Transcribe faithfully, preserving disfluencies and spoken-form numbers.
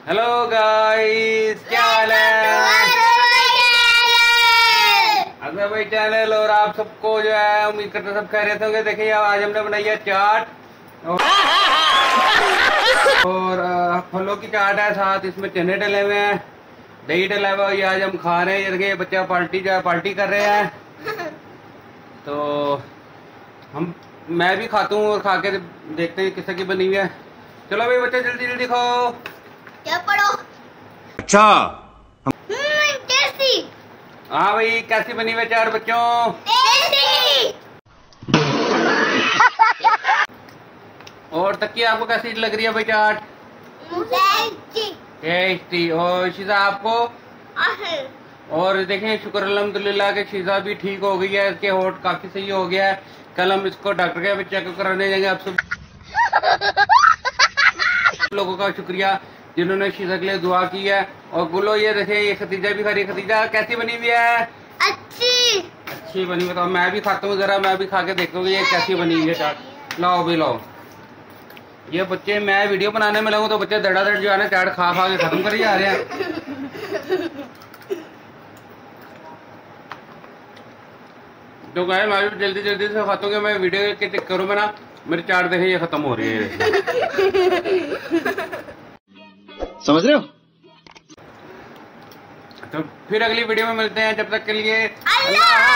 Hello guys, क्या हाल है? अगर भाई चैनल और आप सबको जो है उम्मीद करते सब कह रहे होंगे। देखिए आज हमने बनाई है चाट और फलों की चाट है, साथ इसमें चने डले हुए हैं, दही डला हुआ है। ये आज हम खा रहे हैं। ये देखिए बच्चा पार्टी जो है पार्टी कर रहे हैं। तो हम मैं भी खाता हूँ और खा के देखते हैं किस की बनी हुई है। चलो भाई बच्चे जल्दी जल्दी खाओ। क्या पढ़ो? अच्छा टेस्टी। हाँ भाई, कैसी बनी हुई चार बच्चों? टेस्टी। और तकिए आपको कैसी लग रही है भाई चाट? टेस्टी। टेस्टी। और शीजा आपको? और देखें शुक्र अल्हम्दुलिल्लाह के शीजा भी ठीक हो गई है, इसके होठ काफी सही हो गया है। कल हम इसको डॉक्टर के चेकअप कराने जाएंगे। आप सब लोगों का शुक्रिया जिन्होंने शीजा के लिए दुआ की है। और बोलो ये देखें ये खतीजा भी खा रही है। खतीजा कैसी बनी हुई है? अच्छी। अच्छी बनी हुई। तो मैं भी खाता हूँ, जरा मैं भी खा के देखूंगी ये कैसी बनी हुई है चाट। लाओ भी लाओ। ये बच्चे, मैं वीडियो बनाने में लगूं तो बच्चे धड़ाधड़ जो है ना चाट खा खा के खत्म कर जा रहे हैं। तो गाय मैं भी जल्दी जल्दी से खाता हूँ। मैं वीडियो के चक्करों में ना मेरी चाट देखें ये खत्म हो रही है। समझ रहे हो? तो फिर अगली वीडियो में मिलते हैं। जब तक के लिए अल्लाह।